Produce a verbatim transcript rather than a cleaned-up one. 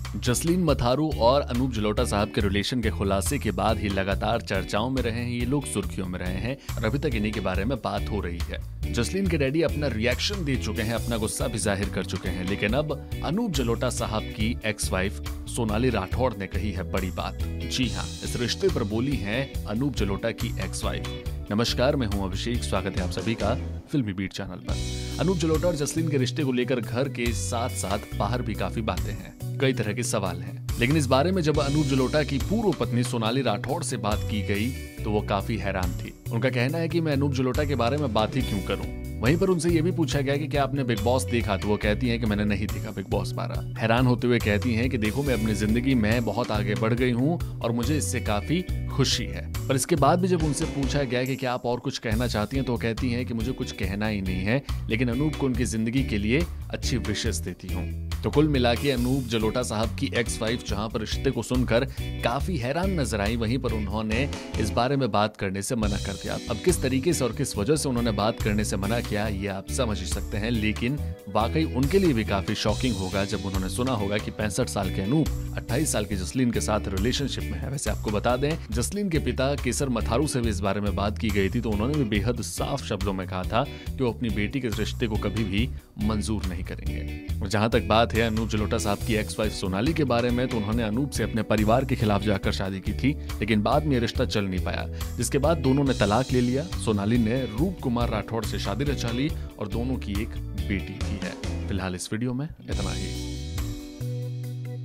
जसलीन मथारू और अनूप जलोटा साहब के रिलेशन के खुलासे के बाद ही लगातार चर्चाओं में रहे हैं ये लोग, सुर्खियों में रहे हैं और अभी तक इन्हीं के बारे में बात हो रही है। जसलीन के डैडी अपना रिएक्शन दे चुके हैं, अपना गुस्सा भी जाहिर कर चुके हैं, लेकिन अब अनूप जलोटा साहब की एक्स वाइफ सोनाली राठौड़ ने कही है बड़ी बात। जी हाँ, इस रिश्ते पर बोली है अनूप जलोटा की एक्स वाइफ। नमस्कार, मैं हूं अभिषेक, स्वागत है आप सभी का फिल्मी बीट चैनल पर। अनूप जलोटा और जसलीन के रिश्ते को लेकर घर के साथ साथ बाहर भी काफी बातें हैं, कई तरह के सवाल हैं। लेकिन इस बारे में जब अनूप जलोटा की पूर्व पत्नी सोनाली राठौड़ से बात की गई तो वो काफी हैरान थी। उनका कहना है कि मैं अनूप जलोटा के बारे में बात ही क्यों करूं। वहीं पर उनसे ये भी पूछा गया कि क्या आपने बिग बॉस देखा, तो वो कहती हैं कि मैंने नहीं देखा बिग बॉस बारह। हैरान होते हुए कहती हैं कि देखो, मैं अपनी जिंदगी में बहुत आगे बढ़ गई हूं और मुझे इससे काफी खुशी है। पर इसके बाद भी जब उनसे पूछा गया कि क्या आप और कुछ कहना चाहती हैं, तो वो कहती हैं कि मुझे कुछ कहना ही नहीं है, लेकिन अनूप को उनकी जिंदगी के लिए अच्छी विशेष देती हूँ। तो कुल मिला के अनूप जलोटा साहब की एक्स वाइफ जहां पर रिश्ते को सुनकर काफी हैरान नजर आई, वहीं पर उन्होंने इस बारे में बात करने से मना कर दिया। अब किस तरीके से और किस वजह से उन्होंने बात करने से मना किया ये आप समझ ही सकते हैं, लेकिन वाकई उनके लिए भी काफी शॉकिंग होगा जब उन्होंने सुना होगा कि पैंसठ साल के अनूप अट्ठाईस साल की जसलीन के साथ रिलेशनशिप में है। वैसे आपको बता दें, जसलीन के पिता केसर मथारू से भी इस बारे में बात की गई थी, तो उन्होंने भी बेहद साफ शब्दों में कहा था कि वो अपनी बेटी के रिश्ते को कभी भी मंजूर नहीं करेंगे। और जहां तक बात है अनूप जलोटा साहब की एक्स वाइफ सोनाली के बारे में, तो उन्होंने अनूप से अपने परिवार के खिलाफ जाकर शादी की थी, लेकिन बाद में रिश्ता चल नहीं पाया, जिसके बाद दोनों ने तलाक ले लिया। सोनाली ने रूप कुमार राठौड़ से शादी रचा ली और दोनों की एक बेटी भी है। फिलहाल इस वीडियो में इतना ही।